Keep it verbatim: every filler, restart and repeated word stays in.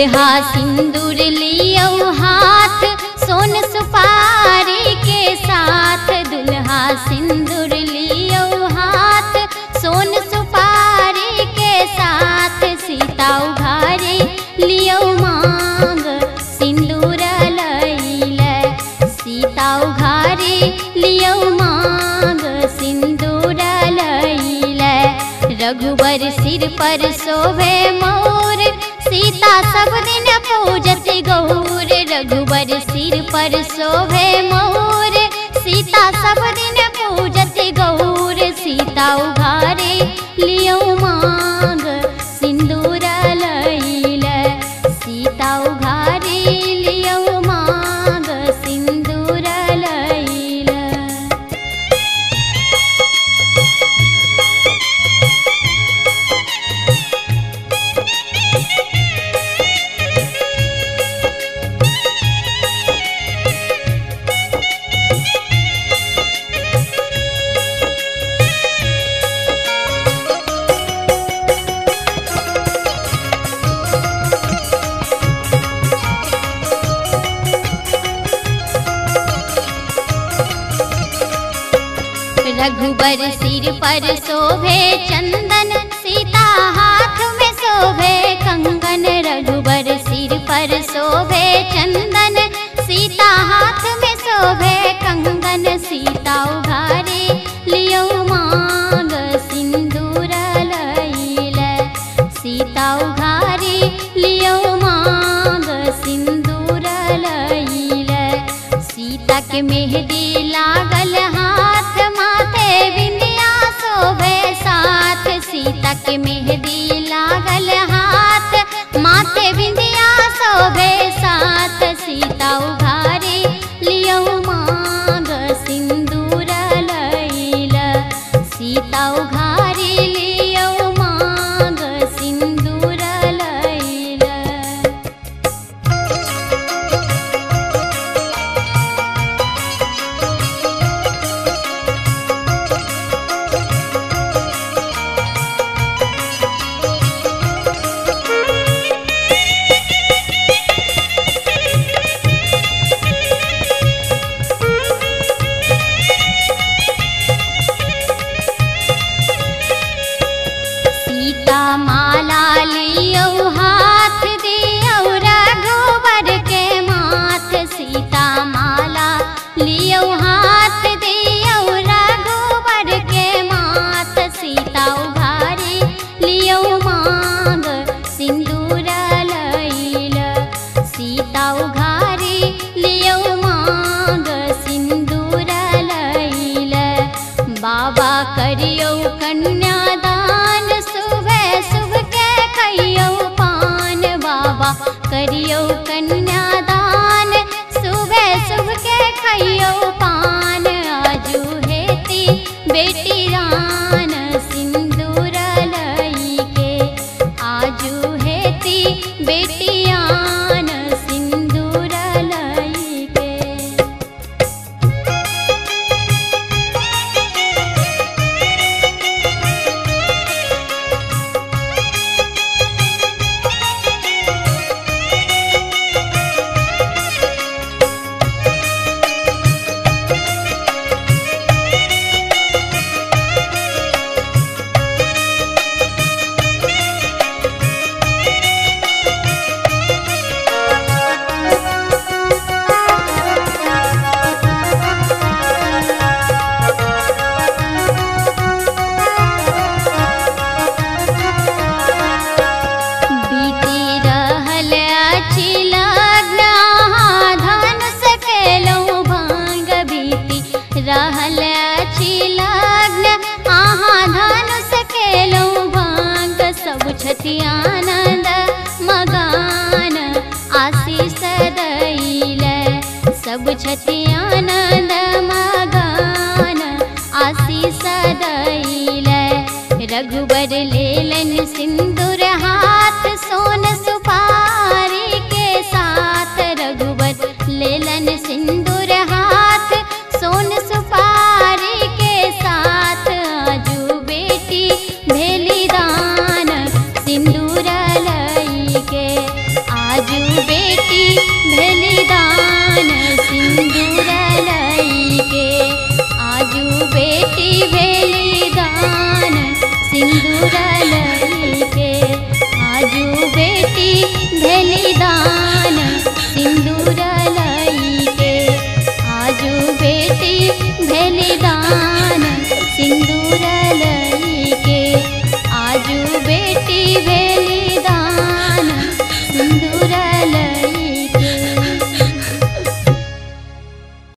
दुल्हा सिंदूर लियौ हाथ सोन सुपारी के साथ। दुल्हा सिंदूर लियौ हाथ सोन सुपारी के साथ। सीता उघारे लियौ मांग सिंदूर लैले। सीता उघारे लियौ मांग सिंदूर लैले। रघुबर सिर पर शोभे मोर सीता सब दिन पूजत गौर। रघुबर सिर पर शोभे मोर सीता सब दिन पूजत गौर। सीता उघारे लियौ मांग सिंदूर लैले। सीता उघारे लियौ मांग सिंदूर लैले। रघुबर सिर पर शोभे चंदन सीता हाथ में शोभे कंगन। रघुबर सिर पर शोभे चंदन सीता हाथ में शोभे कंगन। सीता उघारे लियौ मांग सिंदूर लैले। सीता उघारे लियौ मांग सिंदूर लैले। सीता के मेहंदी लागल